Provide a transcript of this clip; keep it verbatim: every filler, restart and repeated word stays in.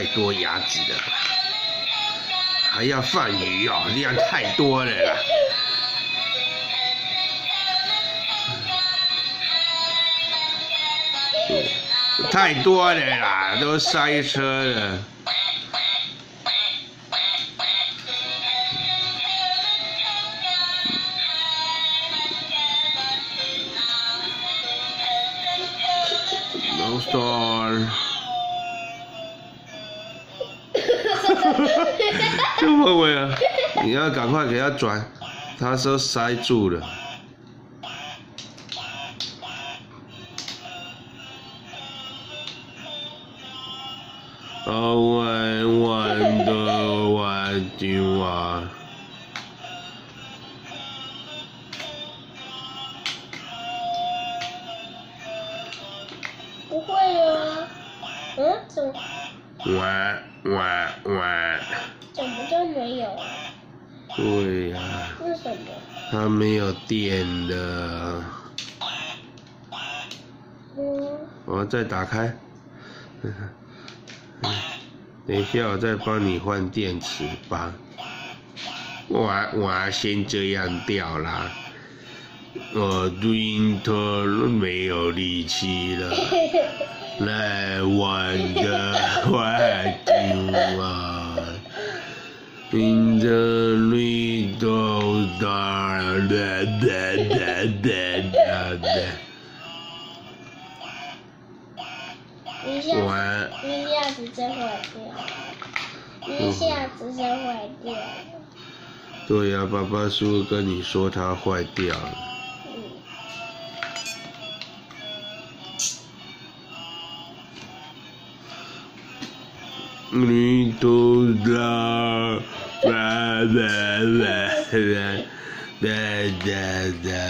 太多牙子了吧？还要放鱼哦，这样太多了啦。太多了啦，都塞车了。No star。这么伟啊！你要赶快给他转，他说塞住了。哦，弯弯的弯的弯。 不会啊，嗯，怎么？ 弯弯弯。 怎么都没有啊？ 对呀、啊。 为什么？ 它没有电了。 嗯。 我再打开。等一下，我再帮你换电池吧。我我先这样掉啦，我对头没有力气了。来玩的玩具啊！In the little dark, da da da da da da。 一下子，一下子就坏掉，一下子就坏掉。 对呀、啊，爸爸是不是跟你说它坏掉了？嗯。你都知道，啦啦啦啦啦啦啦。